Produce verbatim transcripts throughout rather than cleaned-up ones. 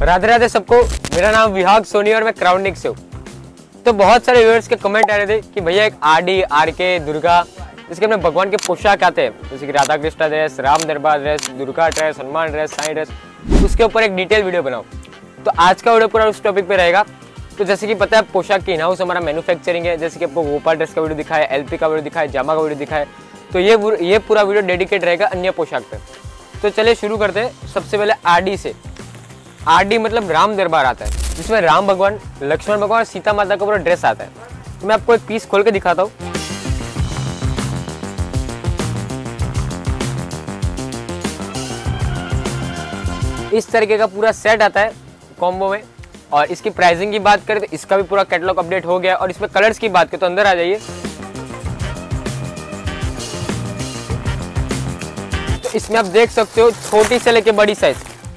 राधे राधे सबको, मेरा नाम विहाग सोनी और मैं क्राउंडिंग से हूँ। तो बहुत सारे व्यूअर्स के कमेंट आ रहे थे कि भैया एक आर डी, आर के, दुर्गा, इसके अपने भगवान के पोशाक आते हैं, जैसे कि Radha Krishna dress, Ram Darbar dress, Durga dress, Hanuman dress, Sai dress, उसके ऊपर एक डिटेल वीडियो बनाओ। तो आज का वीडियो पूरा उस टॉपिक पे रहेगा। तो जैसे कि पता है पोशाक की इन हाउस हमारा मैन्युफैक्चरिंग है, जैसे कि आपको गोपाल ड्रेस का वीडियो दिखाया, एलपी का वीडियो दिखाया, जामा का वीडियो दिखाया, तो ये ये पूरा वीडियो डेडिकेट रहेगा अन्य पोशाक पे। तो चलिए शुरू करते हैं। सबसे पहले आरडी से। आरडी मतलब राम दरबार आता है, जिसमें राम भगवान, लक्ष्मण भगवान और सीता माता का पूरा ड्रेस आता है। तो मैं आपको एक पीस खोल के दिखाता हूँ। इस तरीके का पूरा सेट आता है कॉम्बो में। और इसकी प्राइसिंग की बात करें तो इसका भी पूरा कैटलॉग अपडेट हो गया। और इसमें कलर्स की बात करें तो अंदर आ जाइए। तो इसमें आप देख सकते हो छोटी से लेके बड़ी साइज,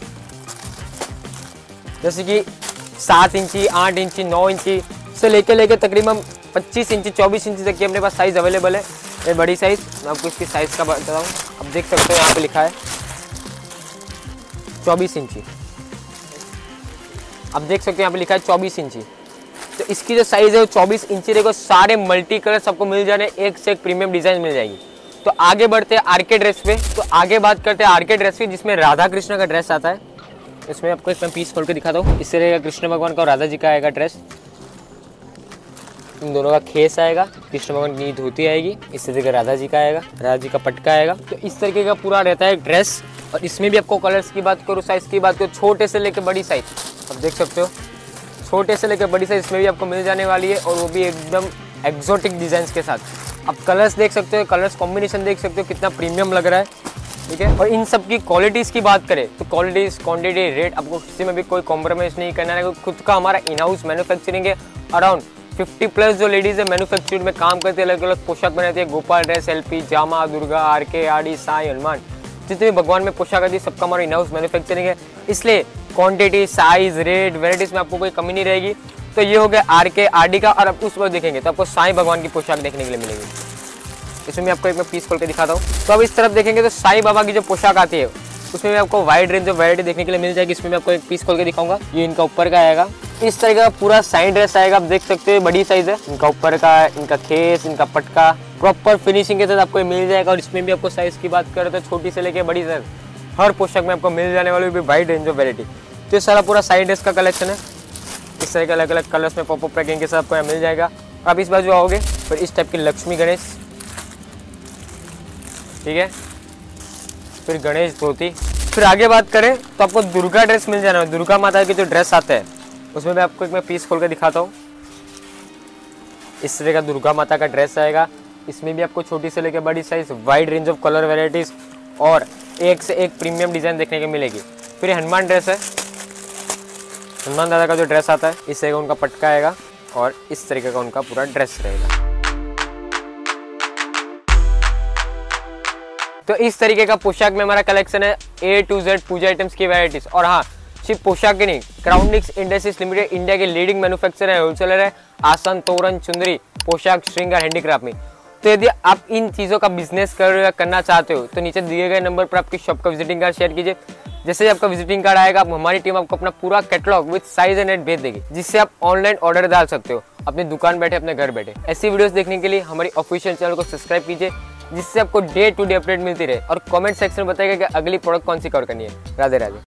जैसे कि सात इंची, आठ इंची, नौ इंची से लेके लेके तकरीबन पच्चीस इंची, चौबीस इंची तक की अपने पास साइज अवेलेबल है। ये बड़ी साइज, मैं आपको इसकी साइज का बताता हूँ। आप देख सकते हो यहाँ पे लिखा है चौबीस इंची। आप देख सकते हो यहाँ पे लिखा है चौबीस इंची। तो इसकी जो साइज है वो चौबीस इंची देखो। सारे मल्टी कलर सबको मिल जाने, एक से एक प्रीमियम डिजाइन मिल जाएगी। तो आगे बढ़ते हैं आरके ड्रेस पे। तो आगे बात करते हैं आरके ड्रेस पे, जिसमें राधा कृष्ण का ड्रेस आता है। इसमें आपको एक मैं पीस खोल के दिखाता हूँ। इससे रहेगा कृष्ण भगवान का और राधा जी का आएगा ड्रेस। इन दोनों का खेस आएगा, कृष्ण भगवान की धोती आएगी, इससे देखिए राधा जी का आएगा, राधा जी का पटका आएगा। तो इस तरीके का पूरा रहता है ड्रेस। और इसमें भी आपको कलर्स की बात करूँ, साइज की बात करूँ, छोटे से लेकर बड़ी साइज आप देख सकते हो। छोटे से लेकर बड़ी साइज इसमें भी आपको मिल जाने वाली है, और वो भी एकदम एक्जोटिक डिजाइन के साथ। आप कलर्स देख सकते हो, कलर्स कॉम्बिनेशन देख सकते हो, कितना प्रीमियम लग रहा है, ठीक है। और इन सब की क्वालिटीज़ की बात करें तो क्वालिटीज़, क्वांटिटी, रेट आपको किसी में भी कोई कॉम्प्रोमाइज़ नहीं करना है। खुद का हमारा इन हाउस मैन्युफैक्चरिंग है। अराउंड फिफ्टी प्लस जो लेडीज़ है मैन्युफैक्चरिंग में काम करती है, अलग अलग पोशाक बनाती है। गोपाल ड्रेस, एलपी, जामा, Durga, R K, R D, Sai, Hanuman, जितने भी भगवान में पोशाक आती है सबका हमारा इन हाउस मैन्युफैक्चरिंग है। इसलिए क्वांटिटी, साइज, रेट, वेराइटीज़ में आपको कोई कमी नहीं रहेगी। तो ये हो गया आर के, आर डी का। और आप उस पर देखेंगे तो आपको साईं भगवान की पोशाक देखने के लिए मिलेगी। इसमें आपको एक मैं पीस खोल के दिखाता हूँ। तो अब इस तरफ देखेंगे तो साईं बाबा की जो पोशाक आती है उसमें भी आपको वाइड रेंज ऑफ वैरायटी देखने के लिए मिल जाएगी। इसमें मैं आपको एक पीस खोल के दिखाऊंगा। ये इनका ऊपर का आएगा, इस तरह का पूरा साईं ड्रेस आएगा। आप देख सकते हो बड़ी साइज है। इनका ऊपर का, इनका खेस, इनका पटका प्रॉपर फिनिशिंग के साथ आपको मिल जाएगा। और इसमें भी आपको साइज की बात करें तो छोटी से लेके बड़ी साइज हर पोशाक में आपको मिल जाने वाली भी वाइड रेंज ऑफ वैरायटी। तो ये सारा पूरा साईं ड्रेस का कलेक्शन है। इस तरह के अलग अलग कलर्स में पॉपअप पैकिंग के साथ आपको यहाँ मिल जाएगा। आप इस बाजू आओगे फिर इस टाइप की लक्ष्मी गणेश, ठीक है, फिर गणेश धोती। फिर आगे बात करें तो आपको दुर्गा ड्रेस मिल जाना है। दुर्गा माता की जो ड्रेस आता है उसमें मैं आपको एक मैं पीस खोल के दिखाता हूँ। इस तरह का दुर्गा माता का ड्रेस आएगा। इसमें भी आपको छोटी से लेकर बड़ी size, wide range of colour varieties और एक से एक प्रीमियम डिजाइन देखने को मिलेगी। फिर हनुमान ड्रेस है। हनुमान दादा का जो ड्रेस आता है इस तरह का उनका पटका आएगा और इस तरीके का उनका पूरा ड्रेस रहेगा। तो इस तरीके का पोशाक में हमारा कलेक्शन है, ए टू जेड पूजा आइटम्स की वैरायटीज। और हाँ, सिर्फ पोशाक की नहीं, क्राउंडिंग इंडस्ट्रीज लिमिटेड इंडिया के लीडिंग मैन्युफैक्चरर है, होलसेलर है आसन, तोरण, चुंदरी, पोशाक, श्रृंगार, हैंडीक्राफ्ट में। तो यदि आप इन चीज़ों का बिजनेस कर करना चाहते हो तो नीचे दिए गए नंबर पर आपकी शॉप का विजिटिंग कार्ड शेयर कीजिए। जैसे ही आपका विजिटिंग कार्ड आएगा, हमारी टीम आपको अपना पूरा catalogue with size and rate भेज देगी, जिससे आप ऑनलाइन ऑर्डर डाल सकते हो अपनी दुकान बैठे, अपने घर बैठे। ऐसी वीडियोस देखने के लिए हमारी ऑफिशियल चैनल को सब्सक्राइब कीजिए, जिससे आपको डे टू डे अपडेट मिलती रहे। और कमेंट सेक्शन में बताइएगा कि अगली प्रोडक्ट कौन सी कवर करनी है। राधे राधे।